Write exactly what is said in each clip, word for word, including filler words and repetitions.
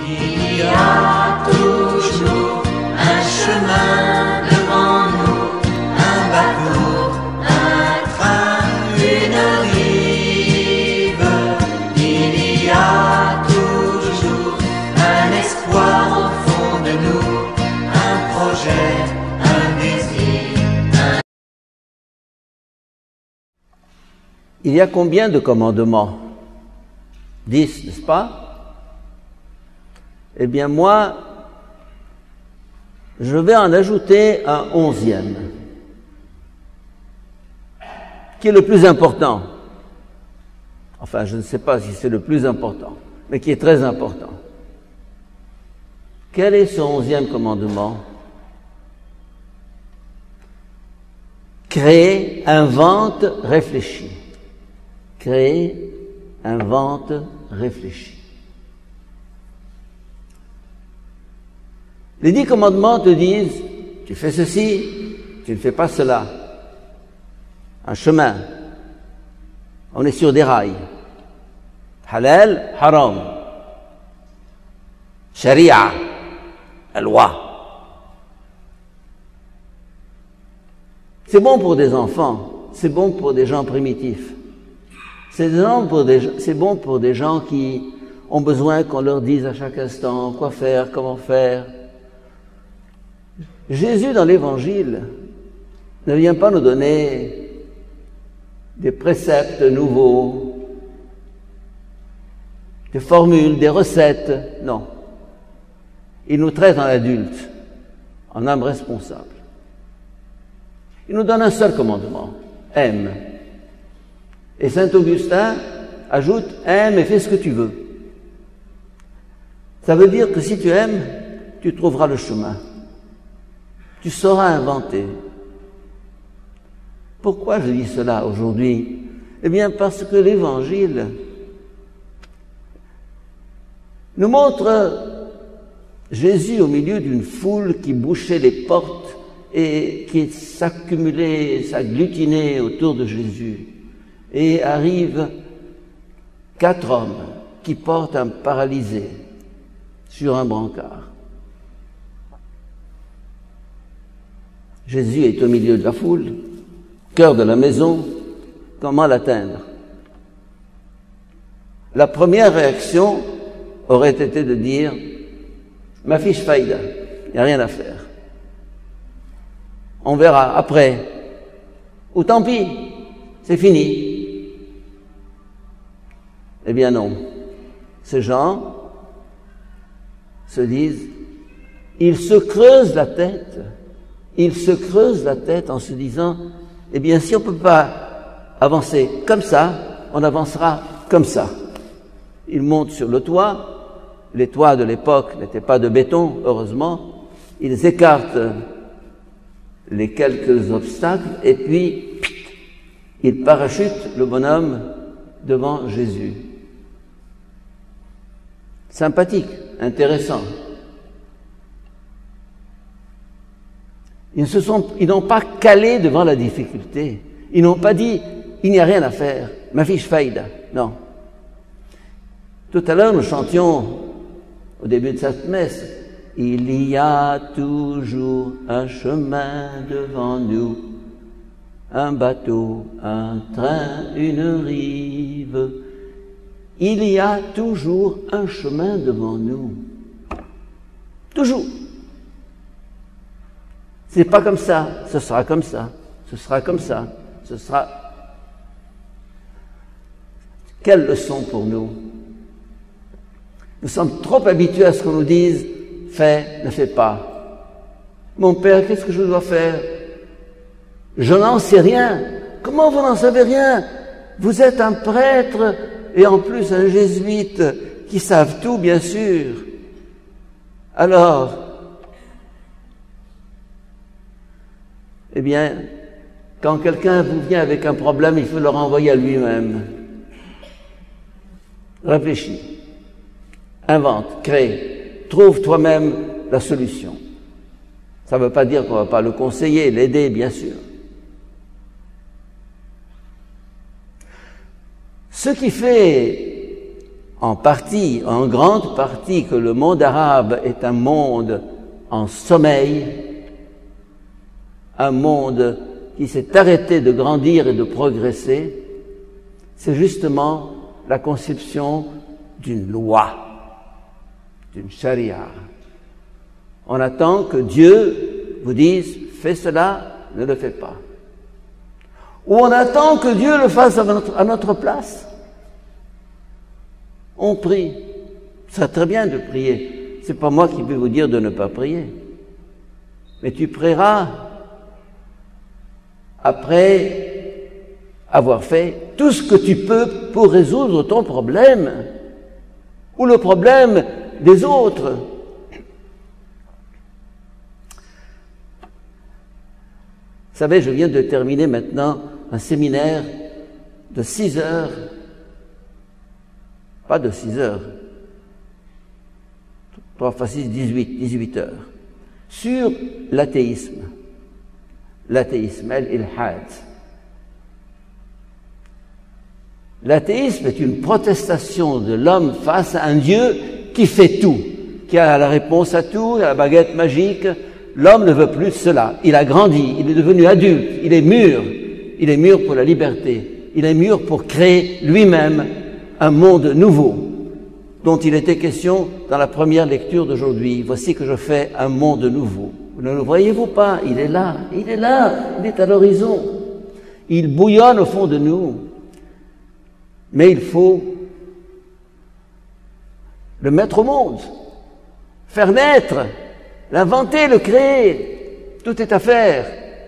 Il y a toujours un chemin devant nous, un bateau, un train, une rive. Il y a toujours un espoir au fond de nous, un projet, un désir. Un... Il y a combien de commandements? Dix, n'est-ce pas? Eh bien moi, je vais en ajouter un onzième, qui est le plus important. Enfin, je ne sais pas si c'est le plus important, mais qui est très important. Quel est ce onzième commandement? Crée, invente, réfléchit. Crée, invente, réfléchit. Les dix commandements te disent, tu fais ceci, tu ne fais pas cela. Un chemin. On est sur des rails. Halal, haram. Sharia, la loi. C'est bon pour des enfants, c'est bon pour des gens primitifs. C'est bon pour des gens qui ont besoin qu'on leur dise à chaque instant quoi faire, comment faire. Jésus, dans l'Évangile, ne vient pas nous donner des préceptes nouveaux, des formules, des recettes. Non. Il nous traite en adulte, en âme responsable. Il nous donne un seul commandement, aime. Et saint Augustin ajoute, aime et fais ce que tu veux. Ça veut dire que si tu aimes, tu trouveras le chemin. Tu sauras inventer. Pourquoi je dis cela aujourd'hui? Eh bien, parce que l'Évangile nous montre Jésus au milieu d'une foule qui bouchait les portes et qui s'accumulait, s'agglutinait autour de Jésus. Et arrivent quatre hommes qui portent un paralysé sur un brancard. Jésus est au milieu de la foule, cœur de la maison, comment l'atteindre? La première réaction aurait été de dire « Ma fiche faïda, il n'y a rien à faire. On verra après. Ou tant pis, c'est fini. » Eh bien non. Ces gens se disent, ils se creusent la tête, ils se creusent la tête en se disant, eh bien si on ne peut pas avancer comme ça, on avancera comme ça. Ils montent sur le toit, les toits de l'époque n'étaient pas de béton, heureusement, ils écartent les quelques obstacles et puis ils parachutent le bonhomme devant Jésus. Sympathique, intéressant. Ils ne se sont, ils n'ont pas calé devant la difficulté. Ils n'ont pas dit, il n'y a rien à faire, ma fiche faïda. Non. Tout à l'heure, nous chantions, au début de cette messe, il y a toujours un chemin devant nous, un bateau, un train, une rive. Il y a toujours un chemin devant nous. Toujours. C'est pas comme ça, ce sera comme ça, ce sera comme ça, ce sera... Quelle leçon pour nous? Nous sommes trop habitués à ce qu'on nous dise « fais, ne fais pas ». Mon père, qu'est-ce que je dois faire? Je n'en sais rien. Comment vous n'en savez rien? Vous êtes un prêtre et en plus un jésuite qui savent tout, bien sûr. Alors, eh bien, quand quelqu'un vous vient avec un problème, il faut le renvoyer à lui-même. Réfléchis, invente, crée, trouve toi-même la solution. Ça ne veut pas dire qu'on ne va pas le conseiller, l'aider, bien sûr. Ce qui fait en partie, en grande partie, que le monde arabe est un monde en sommeil, un monde qui s'est arrêté de grandir et de progresser, c'est justement la conception d'une loi, d'une charia. On attend que Dieu vous dise « fais cela, ne le fais pas ». Ou on attend que Dieu le fasse à notre, à notre place. On prie. Ce serait très bien de prier. C'est pas moi qui vais vous dire de ne pas prier. Mais tu prieras après avoir fait tout ce que tu peux pour résoudre ton problème ou le problème des autres. Vous savez, je viens de terminer maintenant un séminaire de six heures, pas de six heures, trois fois six, dix-huit, dix-huit heures, sur l'athéisme. L'athéisme, al-ilhad. L'athéisme est une protestation de l'homme face à un Dieu qui fait tout, qui a la réponse à tout, la baguette magique. L'homme ne veut plus cela. Il a grandi, il est devenu adulte, il est mûr. Il est mûr pour la liberté. Il est mûr pour créer lui-même un monde nouveau dont il était question dans la première lecture d'aujourd'hui. Voici que je fais un monde nouveau. Vous ne le voyez-vous pas? Il est là, il est là, il est à l'horizon. Il bouillonne au fond de nous. Mais il faut le mettre au monde, faire naître, l'inventer, le créer. Tout est à faire.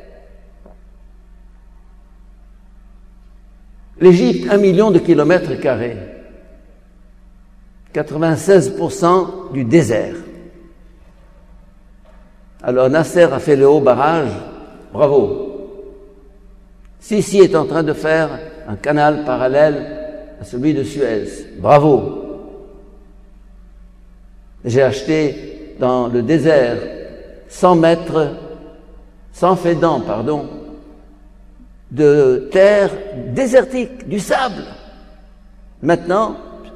L'Égypte, un million de kilomètres carrés, quatre-vingt-seize pour cent du désert. Alors Nasser a fait le haut barrage, bravo. Sisi est en train de faire un canal parallèle à celui de Suez, bravo. J'ai acheté dans le désert cent mètres, cent fédans, pardon, de terre désertique, du sable. Maintenant,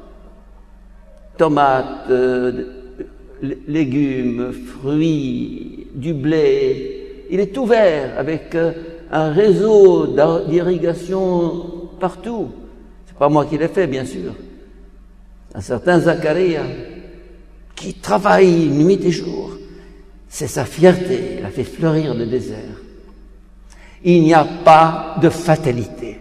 tomates, euh, légumes, fruits, du blé, il est tout vert avec euh, un réseau d'irrigation partout. C'est pas moi qui l'ai fait, bien sûr. Un certain Zacharia qui travaille nuit et jour. C'est sa fierté, il a fait fleurir le désert. Il n'y a pas de fatalité.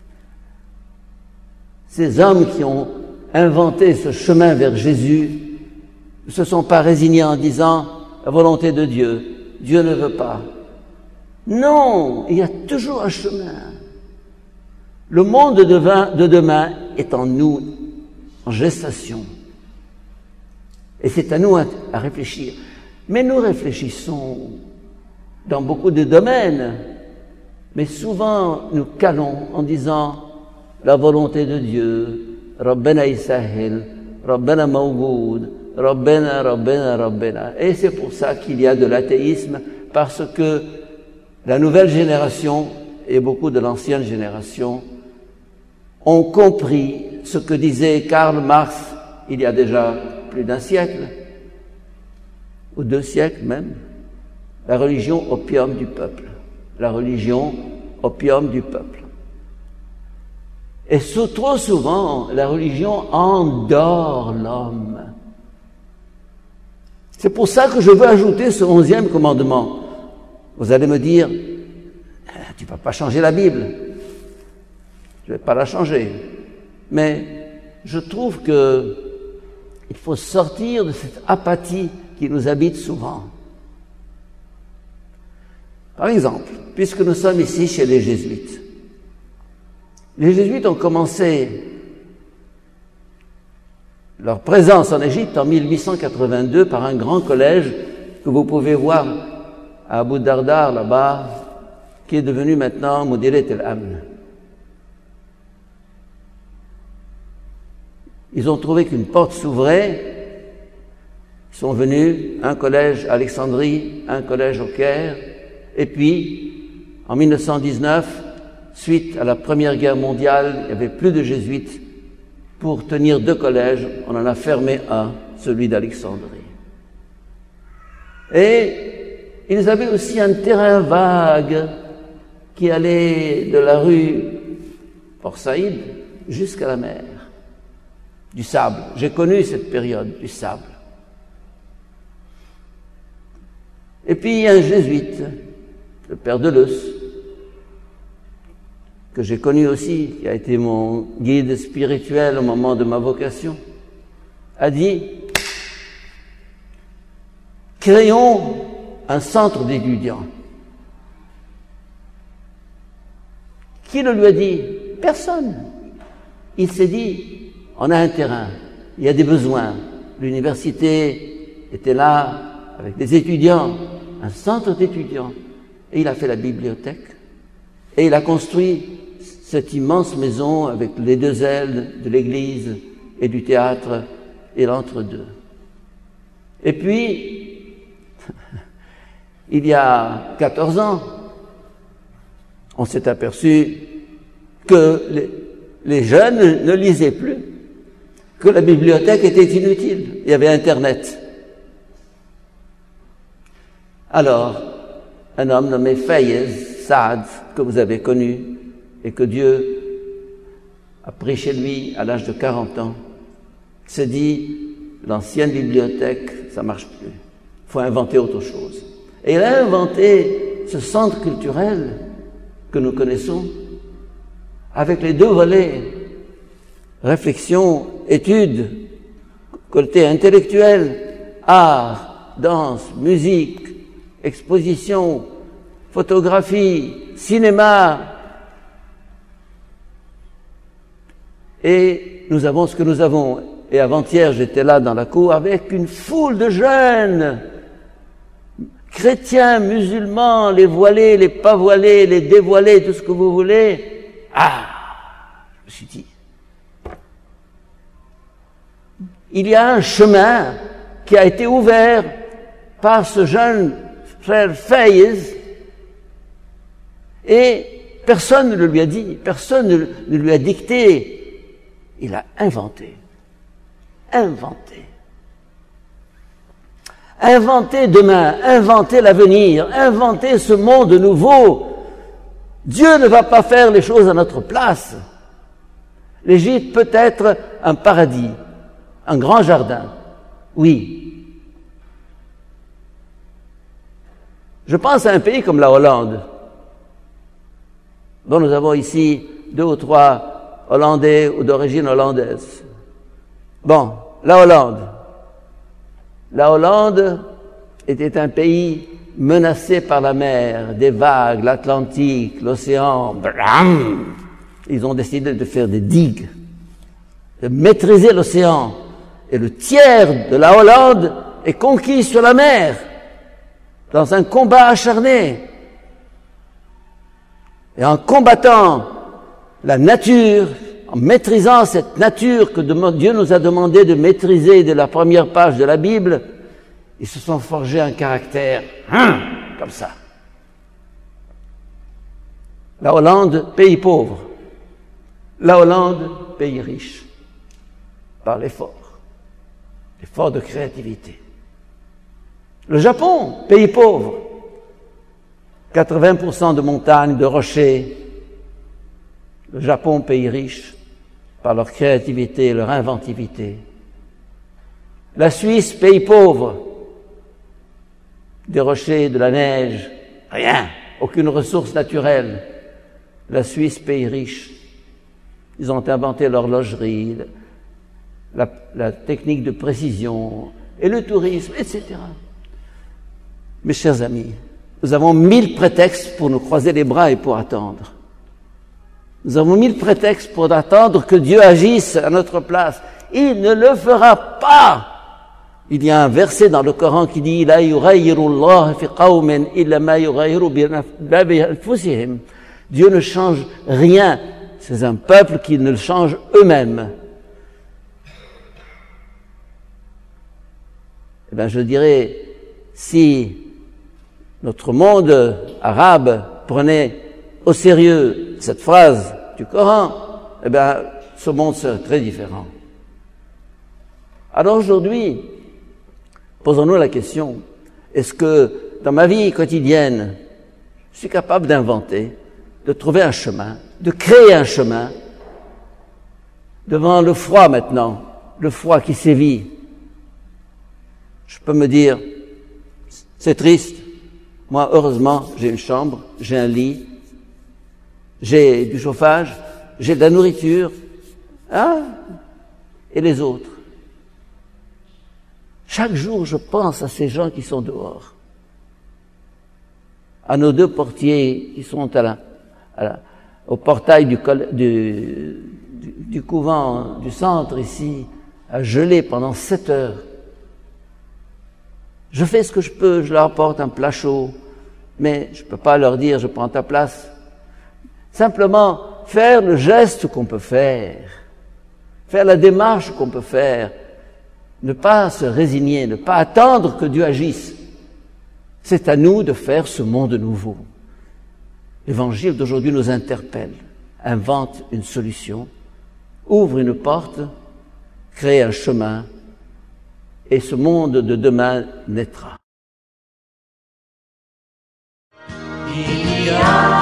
Ces hommes qui ont inventé ce chemin vers Jésus ne se sont pas résignés en disant « la volonté de Dieu, Dieu ne veut pas ». Non, il y a toujours un chemin. Le monde de demain est en nous, en gestation. Et c'est à nous à réfléchir. Mais nous réfléchissons dans beaucoup de domaines. Mais souvent, nous calons en disant la volonté de Dieu, Rabbena Yisahil, Rabbena Mawgoud, Rabbena, Rabbena, Rabbena. Et c'est pour ça qu'il y a de l'athéisme, parce que la nouvelle génération et beaucoup de l'ancienne génération ont compris ce que disait Karl Marx il y a déjà plus d'un siècle, ou deux siècles même, la religion opium du peuple. La religion, opium du peuple. Et trop souvent, la religion endort l'homme. C'est pour ça que je veux ajouter ce onzième commandement. Vous allez me dire, tu ne vas pas changer la Bible. Je ne vais pas la changer. Mais je trouve que il faut sortir de cette apathie qui nous habite souvent. Par exemple, puisque nous sommes ici chez les Jésuites, les Jésuites ont commencé leur présence en Égypte en mille huit cent quatre-vingt-deux par un grand collège que vous pouvez voir à Abu Dardar là-bas, qui est devenu maintenant Mudirat al-Amn. Ils ont trouvé qu'une porte s'ouvrait, ils sont venus, un collège à Alexandrie, un collège au Caire. Et puis, en mille neuf cent dix-neuf, suite à la Première Guerre mondiale, il n'y avait plus de jésuites pour tenir deux collèges. On en a fermé un, celui d'Alexandrie. Et ils avaient aussi un terrain vague qui allait de la rue Port Saïd jusqu'à la mer, du sable. J'ai connu cette période du sable. Et puis un jésuite, le père Deleuze, que j'ai connu aussi, qui a été mon guide spirituel au moment de ma vocation, a dit « Créons un centre d'étudiants ». Qui le lui a dit? Personne. Il s'est dit, on a un terrain, il y a des besoins. L'université était là, avec des étudiants, un centre d'étudiants. Et il a fait la bibliothèque. Et il a construit cette immense maison avec les deux ailes de l'église et du théâtre et l'entre-deux. Et puis, il y a quatorze ans, on s'est aperçu que les, les jeunes ne lisaient plus, que la bibliothèque était inutile. Il y avait Internet. Alors, un homme nommé Fayez Saad, que vous avez connu, et que Dieu a pris chez lui à l'âge de quarante ans, s'est dit, l'ancienne bibliothèque, ça marche plus. Il faut inventer autre chose. Et il a inventé ce centre culturel que nous connaissons, avec les deux volets, réflexion, étude, côté intellectuel, art, danse, musique, exposition, photographie, cinéma. Et nous avons ce que nous avons. Et avant-hier, j'étais là dans la cour avec une foule de jeunes, chrétiens, musulmans, les voilés, les pas voilés, les dévoilés, tout ce que vous voulez. Ah, je me suis dit, il y a un chemin qui a été ouvert par ce jeune frère Fayez, et personne ne le lui a dit, personne ne, ne lui a dicté. Il a inventé, inventé. Inventer demain, inventer l'avenir, inventer ce monde nouveau. Dieu ne va pas faire les choses à notre place. L'Égypte peut être un paradis, un grand jardin, oui. Je pense à un pays comme la Hollande, dont nous avons ici deux ou trois Hollandais ou d'origine hollandaise. Bon, la Hollande. La Hollande était un pays menacé par la mer, des vagues, l'Atlantique, l'océan. Bram! Ils ont décidé de faire des digues, de maîtriser l'océan. Et le tiers de la Hollande est conquis sur la mer, dans un combat acharné. Et en combattant la nature, en maîtrisant cette nature que Dieu nous a demandé de maîtriser dès la première page de la Bible, ils se sont forgés un caractère, hein, comme ça. La Hollande, pays pauvre. La Hollande, pays riche, par l'effort, l'effort de créativité. Le Japon, pays pauvre, quatre-vingts pour cent de montagnes, de rochers. Le Japon, pays riche, par leur créativité et leur inventivité. La Suisse, pays pauvre, des rochers, de la neige, rien, aucune ressource naturelle. La Suisse, pays riche, ils ont inventé l'horlogerie, la, la technique de précision, et le tourisme, et cetera. Mes chers amis, nous avons mille prétextes pour nous croiser les bras et pour attendre. Nous avons mille prétextes pour attendre que Dieu agisse à notre place. Il ne le fera pas. Il y a un verset dans le Coran qui dit La yughayyiru Allah fi qawmin illa ma yughayyiru bi anfusihim. Dieu ne change rien. C'est un peuple qui ne le change eux-mêmes. Eh bien, je dirais, si notre monde arabe prenait au sérieux cette phrase du Coran, eh bien, ce monde serait très différent. Alors aujourd'hui, posons-nous la question, est-ce que dans ma vie quotidienne, je suis capable d'inventer, de trouver un chemin, de créer un chemin devant le froid maintenant, le froid qui sévit? Je peux me dire, c'est triste. Moi, heureusement, j'ai une chambre, j'ai un lit, j'ai du chauffage, j'ai de la nourriture. Ah, et les autres? Chaque jour, je pense à ces gens qui sont dehors, à nos deux portiers qui sont à la, à la, au portail du, du, du, du couvent du centre ici, à geler pendant sept heures. Je fais ce que je peux, je leur apporte un plat chaud, mais je ne peux pas leur dire « je prends ta place ». Simplement, faire le geste qu'on peut faire, faire la démarche qu'on peut faire, ne pas se résigner, ne pas attendre que Dieu agisse. C'est à nous de faire ce monde nouveau. L'Évangile d'aujourd'hui nous interpelle, invente une solution, ouvre une porte, crée un chemin, et ce monde de demain naîtra. Il y a